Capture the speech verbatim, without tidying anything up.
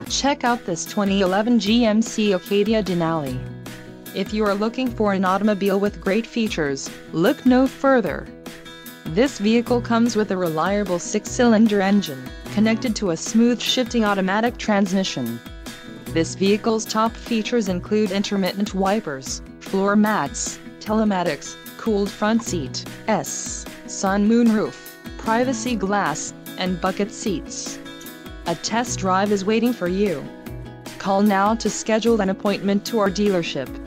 Check out this twenty eleven G M C Acadia Denali. If you are looking for an automobile with great features, look no further. This vehicle comes with a reliable six-cylinder engine, connected to a smooth shifting automatic transmission. This vehicle's top features include intermittent wipers, floor mats, telematics, cooled front seat, S, sun moonroof, privacy glass, and bucket seats. A test drive is waiting for you. Call now to schedule an appointment to our dealership.